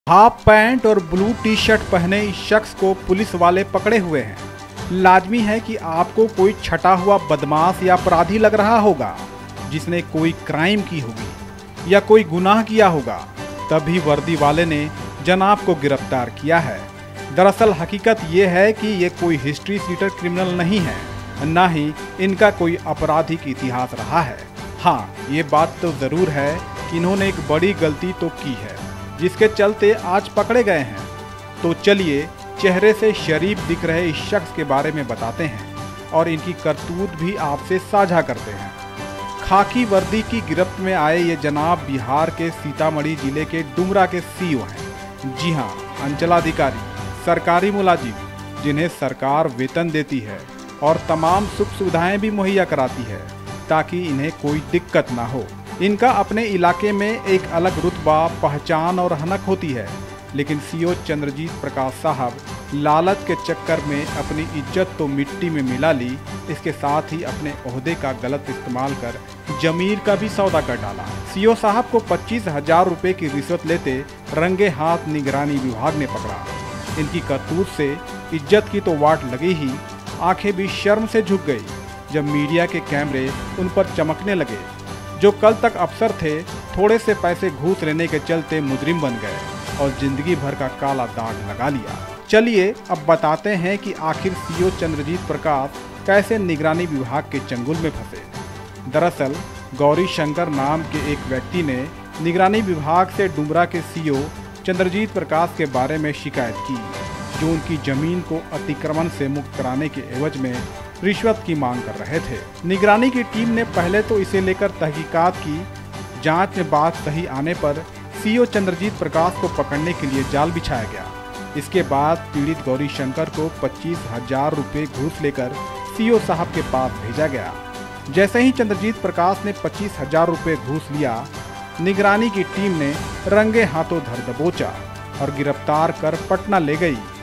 Half pant और blue T shirt पहने इस शख्स को पुलिस वाले पकड़े हुए हैं। लाजमी है कि आपको कोई छटा हुआ बदमाश या अपराधी लग रहा होगा जिसने कोई क्राइम की होगी या कोई गुनाह किया होगा, तभी वर्दी वाले ने जनाब को गिरफ्तार किया है। दरअसल हकीकत ये है कि ये कोई हिस्ट्री सीटर क्रिमिनल नहीं है, न ही इनका कोई आपराधिक इतिहास रहा है। हाँ, ये बात तो ज़रूर है कि इन्होंने एक बड़ी गलती तो की है जिसके चलते आज पकड़े गए हैं। तो चलिए चेहरे से शरीफ दिख रहे इस शख्स के बारे में बताते हैं और इनकी करतूत भी आपसे साझा करते हैं। खाकी वर्दी की गिरफ्त में आए ये जनाब बिहार के सीतामढ़ी जिले के डुमरा के सीओ हैं। जी हाँ, अंचलाधिकारी, सरकारी मुलाजिम जिन्हें सरकार वेतन देती है और तमाम सुख सुविधाएं भी मुहैया कराती है ताकि इन्हें कोई दिक्कत ना हो। इनका अपने इलाके में एक अलग रुतबा, पहचान और हनक होती है, लेकिन सीओ चंद्रजीत प्रकाश साहब लालच के चक्कर में अपनी इज्जत तो मिट्टी में मिला ली, इसके साथ ही अपने ओहदे का गलत इस्तेमाल कर जमीर का भी सौदा कर डाला। सीओ साहब को 25,000 रुपये की रिश्वत लेते रंगे हाथ निगरानी विभाग ने पकड़ा। इनकी करतूत से इज्जत की तो वाट लगी ही, आंखें भी शर्म से झुक गई जब मीडिया के कैमरे उन पर चमकने लगे। जो कल तक अफसर थे, थोड़े से पैसे घूस लेने के चलते मुजरिम बन गए और जिंदगी भर का काला दाग लगा लिया। चलिए अब बताते हैं कि आखिर सीओ चंद्रजीत प्रकाश कैसे निगरानी विभाग के चंगुल में फंसे। दरअसल गौरी शंकर नाम के एक व्यक्ति ने निगरानी विभाग से डुमरा के सीओ चंद्रजीत प्रकाश के बारे में शिकायत की, जो उनकी जमीन को अतिक्रमण से मुक्त कराने के एवज में रिश्वत की मांग कर रहे थे। निगरानी की टीम ने पहले तो इसे लेकर तहकीकात की। जांच में बात सही आने पर सीओ चंद्रजीत प्रकाश को पकड़ने के लिए जाल बिछाया गया। इसके बाद पीड़ित गौरी शंकर को 25,000 रुपये घूस लेकर सीओ साहब के पास भेजा गया। जैसे ही चंद्रजीत प्रकाश ने 25,000 रुपये घूस लिया, निगरानी की टीम ने रंगे हाथों धर दबोचा और गिरफ्तार कर पटना ले गई।